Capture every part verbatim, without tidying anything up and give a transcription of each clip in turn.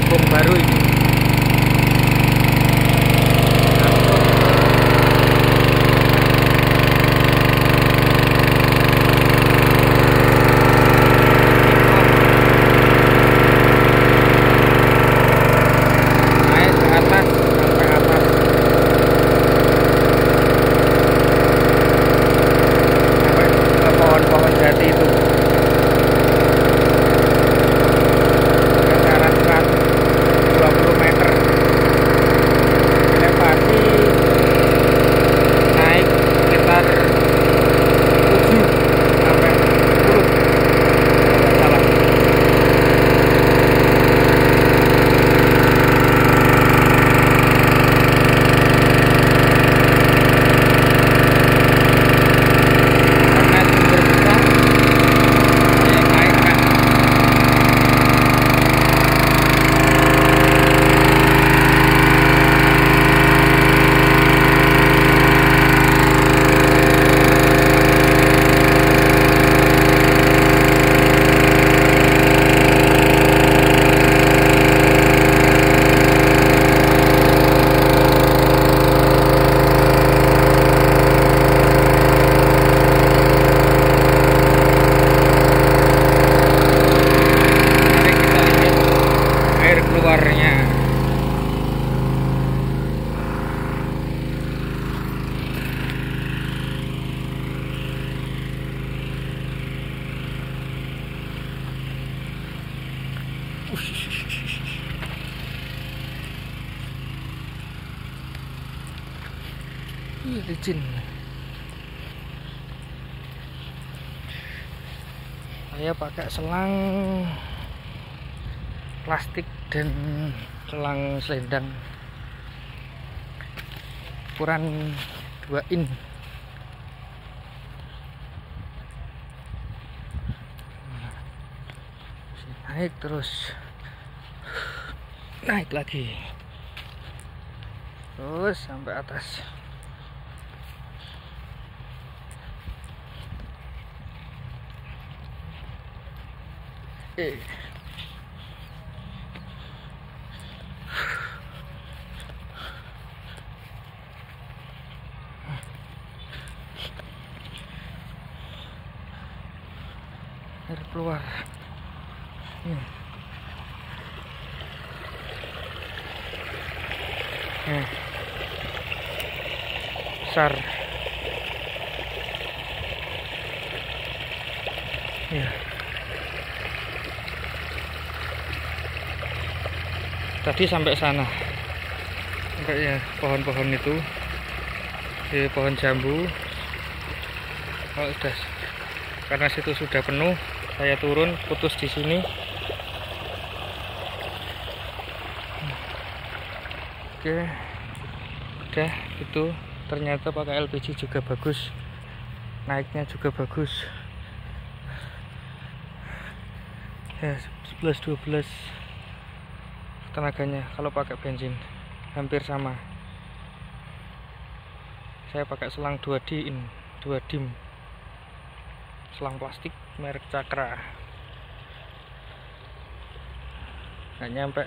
kampung baru ini. Naik ke atas sampai atas. Sampai ke pohon-pohon jati itu. Keluarnya Ih, licin. Saya pakai selang plastik dan selang selendang ukuran dua in. Naik terus, naik lagi, terus sampai atas. Eh. Air keluar. Hmm. Hmm. Besar. Ya. Tadi sampai sana, sampai ya pohon-pohon itu, di pohon jambu. Oh, sudah, karena situ sudah penuh, saya turun, putus di sini. Oke, udah itu. Ternyata pakai L P G juga bagus, naiknya juga bagus. Ya, sebelas dua belas tenaganya. Kalau pakai bensin hampir sama. Saya pakai selang dua dim, dua dim. Selang plastik merek Cakra. Nggak nyampe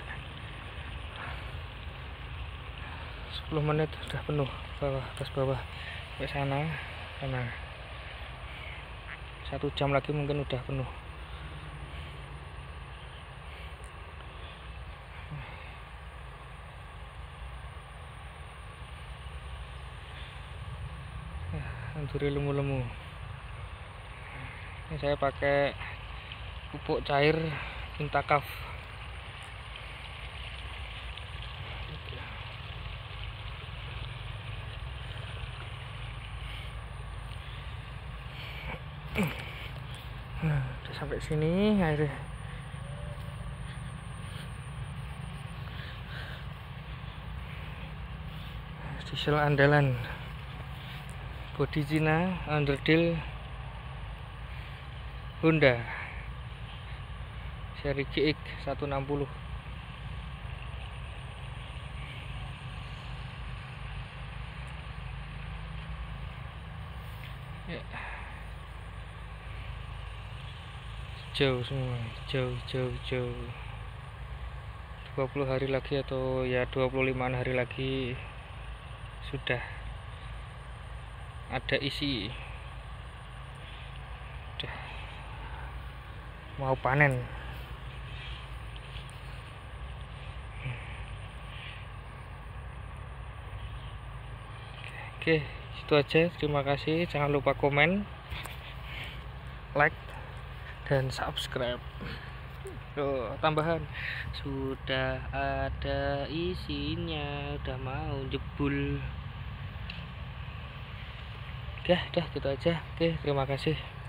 sepuluh menit udah penuh, bawah atas bawah sampai sana. Karena satu jam lagi mungkin udah penuh. Anturi lemu-lemu. Ini saya pakai pupuk cair Intakaf. Nah, udah sampai sini airnya. Diesel andalan. Bodi Cina, underdeal Honda seri G X seratus enam puluh. Ya. Hijau semua, hijau, hijau, hijau. dua puluh hari lagi atau ya dua puluh lima hari lagi sudah ada isi, udah mau panen. Oke, itu aja. Terima kasih. Jangan lupa komen, like, dan subscribe. Tuh, tambahan sudah ada isinya, udah mau jebul. Oke, dah gitu aja. Oke, terima kasih.